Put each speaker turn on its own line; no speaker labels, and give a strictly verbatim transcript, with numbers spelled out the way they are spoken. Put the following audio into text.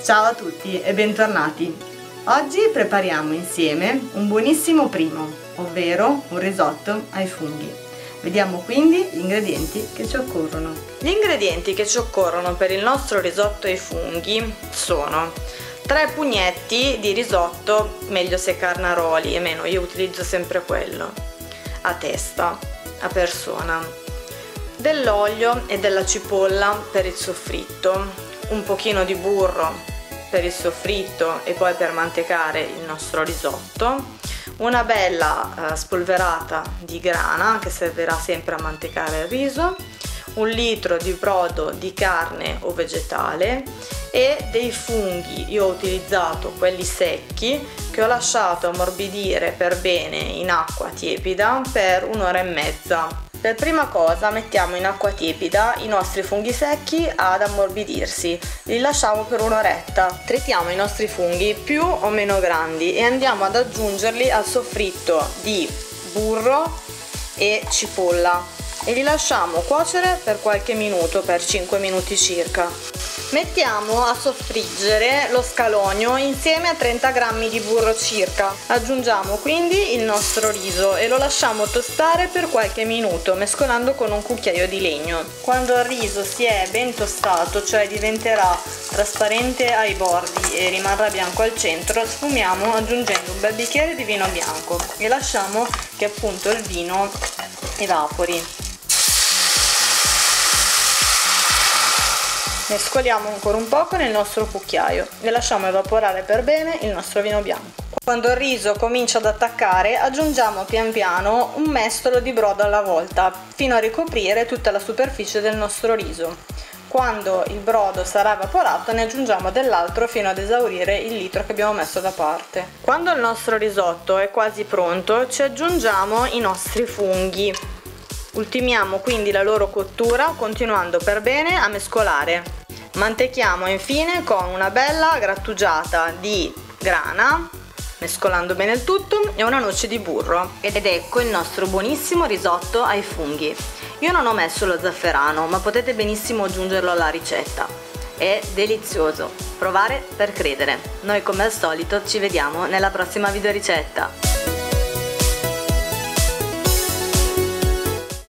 Ciao a tutti e bentornati! Oggi prepariamo insieme un buonissimo primo, ovvero un risotto ai funghi. Vediamo quindi gli ingredienti che ci occorrono.
Gli ingredienti che ci occorrono per il nostro risotto ai funghi sono tre pugnetti di risotto, meglio se carnaroli, e meno, io utilizzo sempre quello, a testa, a persona, dell'olio e della cipolla per il soffritto, un pochino di burro per il soffritto e poi per mantecare il nostro risotto, una bella eh, spolverata di grana che servirà sempre a mantecare il riso, un litro di brodo di carne o vegetale e dei funghi. Io ho utilizzato quelli secchi che ho lasciato ammorbidire per bene in acqua tiepida per un'ora e mezza. Per prima cosa mettiamo in acqua tiepida i nostri funghi secchi ad ammorbidirsi, li lasciamo per un'oretta. Trittiamo i nostri funghi più o meno grandi e andiamo ad aggiungerli al soffritto di burro e cipolla e li lasciamo cuocere per qualche minuto, per cinque minuti circa. Mettiamo a soffriggere lo scalogno insieme a trenta grammi di burro circa. Aggiungiamo quindi il nostro riso e lo lasciamo tostare per qualche minuto, mescolando con un cucchiaio di legno. Quando il riso si è ben tostato, cioè diventerà trasparente ai bordi e rimarrà bianco al centro, sfumiamo aggiungendo un bel bicchiere di vino bianco e lasciamo che appunto il vino evapori. Mescoliamo ancora un po' con il nostro cucchiaio e lasciamo evaporare per bene il nostro vino bianco. Quando il riso comincia ad attaccare, aggiungiamo pian piano un mestolo di brodo alla volta fino a ricoprire tutta la superficie del nostro riso. Quando il brodo sarà evaporato ne aggiungiamo dell'altro fino ad esaurire il litro che abbiamo messo da parte. Quando il nostro risotto è quasi pronto, ci aggiungiamo i nostri funghi. Ultimiamo quindi la loro cottura continuando per bene a mescolare. Mantechiamo infine con una bella grattugiata di grana, mescolando bene il tutto, e una noce di burro. Ed ecco il nostro buonissimo risotto ai funghi. Io non ho messo lo zafferano, ma potete benissimo aggiungerlo alla ricetta. È delizioso, provare per credere. Noi come al solito ci vediamo nella prossima videoricetta.